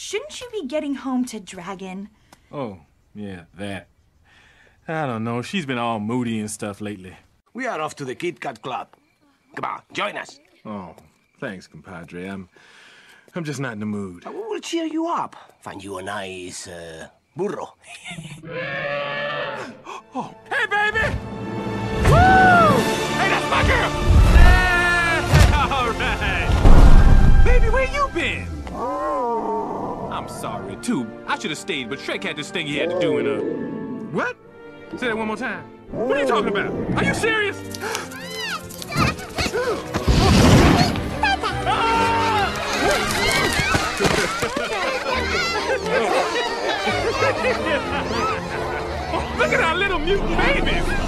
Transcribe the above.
shouldn't you be getting home to Dragon? Oh, yeah, that. I don't know. She's been all moody and stuff lately. We are off to the Kit Kat Club. Come on, join us. Oh, thanks, compadre. I'm just not in the mood. We'll cheer you up. Find you a nice, burro. Oh, hey, baby! Woo! Hey, that's my girl! Yeah! All right. Baby, where you been? I'm sorry, too. I should have stayed, but Shrek had this thing he had to do in What? Say that one more time. What are you talking about? Are you serious? Oh, look at our little mutant babies!